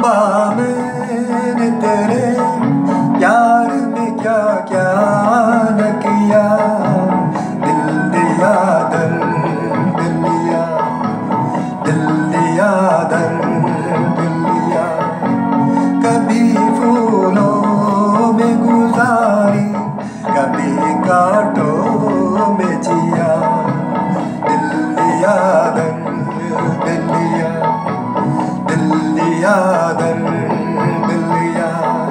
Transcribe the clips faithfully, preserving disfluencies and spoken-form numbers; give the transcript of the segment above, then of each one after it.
दिलरुबा मैंने तेरे प्यार में क्या क्या न किया। दिल दिया दर्द लिया, दिल दिया दर्द लिया। कभी फूलों में गुजारी, कभी कांटों में जिया। दिल दिया दर्द लिया, दिल दिया दर्द लिया।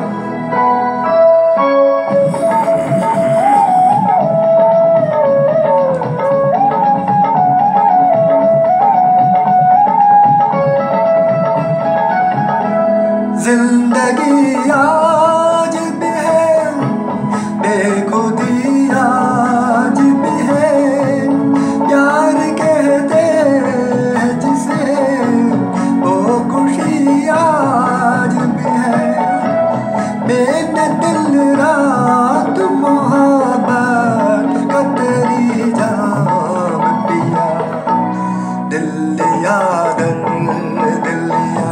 जिंदगी आज भी है, बेखुदी आज भी है। प्यार कहते हैं जिसे, वो खुशी आज भी है। मैंने दिल रात मोहब्बत का तेरी जाम पिया। दिल दिया दर्द लिया,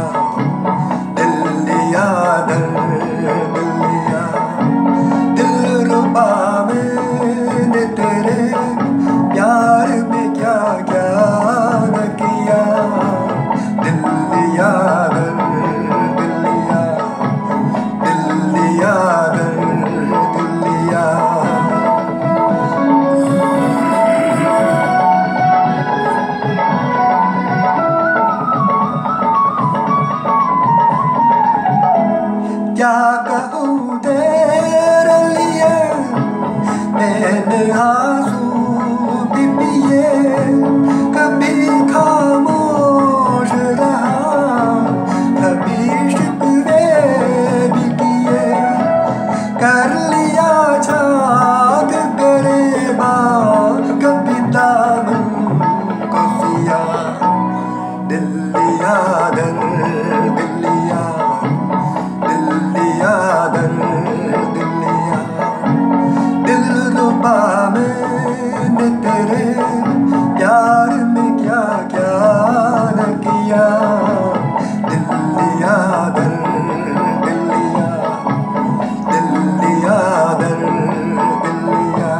दिलरुबा मैंने तेरे प्यार में क्या क्या न किया। दिल दिया दर्द लिया, दिल दिया दर्द लिया। क्या कहूँ तेरे लिए, मैंने आंसू भी पिए। कभी खामोश रहा, कभी शिकवे भी किए। कर लिया छाग गरेबा, कभी दामन को सिया। दिल दिया दर्द लिया, दिल दिया दर्द लिया। दिलरुबा मैंने तेरे प्यार में क्या क्या न किया। दिल दिया दर्द लिया, दिल दिया दर्द लिया।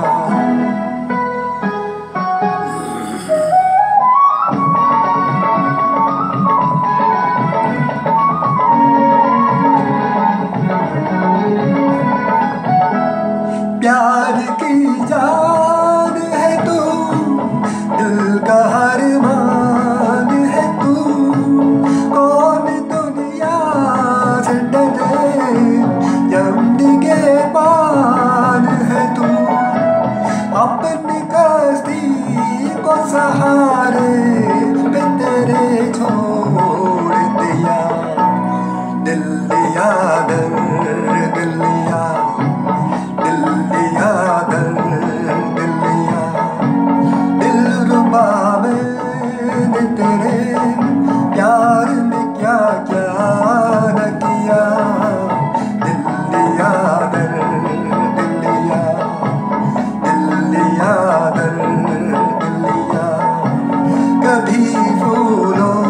प्यार की जान है तू, दिल का हर मान है तू। कौन दुनिया से डरे, जब निगहबान है तू। अपनी कश्ती को सहारे पे तेरे छोड़ दिया। दिल दिया दर्द लिया, दिल दिया दर्द लिया। दिलरुबा मैंने तेरे प्यार में क्या क्या न किया। दिल दिया दर्द लिया, दिल दिया दर्द लिया। कभी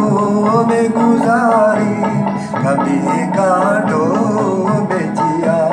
फूलों में गुजारी, कभी कांटों में जिया।